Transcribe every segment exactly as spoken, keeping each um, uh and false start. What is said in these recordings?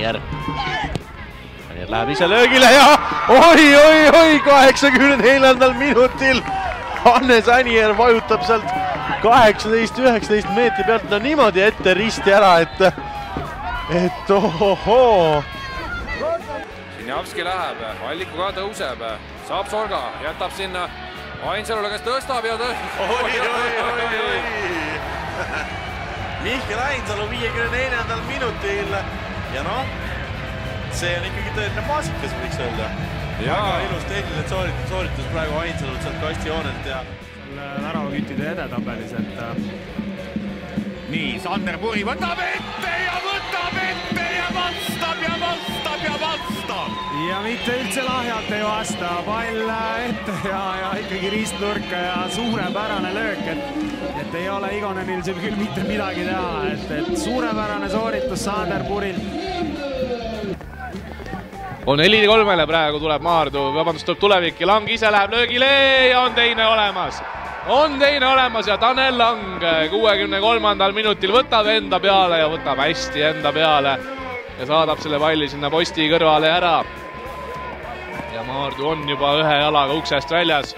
Anier. Anier läheb ise löögile ja oi, oi, oi, kaheksakümne neljandal minutil Hannes Anier vajutab sealt kaheksateist üheksateist meetri pealt no niimoodi ette risti ära, et et ohohoo. Sinjavski läheb, Alliku ka tõuseb, saab Sorga, jätab sinna Ainsalule, kes tõstab ja tõstab. Oi, oi, oi, oi. Mihkel Ainsalu viiekümne neljandal minutil ja noh, see on ikkagi tõeline maasikas, võiks öelda. Väga ilus tehniline sooritus, sooritus praegu Ainsalult sealt kastijoonelt ja väravaküttide edetabelis, et nii, Sander Puri võtab ette ja võtab ette ja vastab ja vastab ja vastab. Ja mitte üldse lahjalt ei vasta, pall ette ja, ja ikkagi ristnurka ja suurepärane löök, et, et ei ole Igonenil seal küll mitte midagi teha, et, et suurepärane sooritus Sander Purilt. On neli kolmele praegu tuleb Maardu, vabandust, tuleb Tulevik ja Lang ise läheb löögile ja on teine olemas. On teine olemas ja Tanel Lang kuuekümne kolmandal minutil võtab enda peale ja võtab hästi enda peale ja saadab selle palli sinna posti kõrvale ära. Ja Maardu on juba ühe jalaga uksest väljas.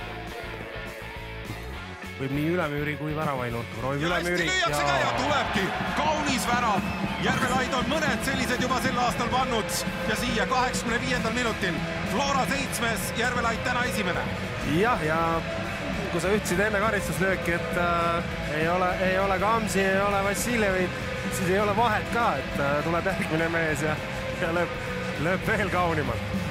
Võib nii ülemüüri kui väravainud. Roiv ülemüüri ja... ja tulebki kaunis värav. Järvelaid on mõned sellised juba sel aastal pannud ja siia kaheksakümne viiendal minutil. Flora seitsmes, Järvelaid täna esimene. Jah, ja kui sa ütlesid enne karistuslööki, et äh, ei, ole, ei ole Kamsi, ei ole Vassiljevit, siis ei ole vahet ka, et äh, tuleb järgmine mees ja, ja lööb, lööb veel kaunimalt.